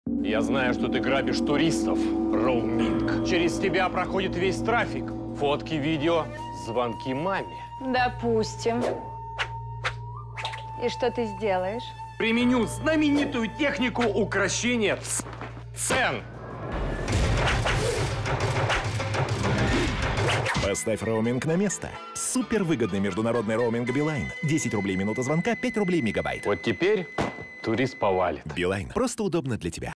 Я знаю, что ты грабишь туристов, роуминг. Через тебя проходит весь трафик. Фотки, видео, звонки маме. Допустим. И что ты сделаешь? Применю знаменитую технику укрощения цен. Поставь роуминг на место. Супервыгодный международный роуминг Билайн. 10 рублей минута звонка, 5 рублей мегабайт. Вот теперь турист повалит. Билайн. Просто удобно для тебя.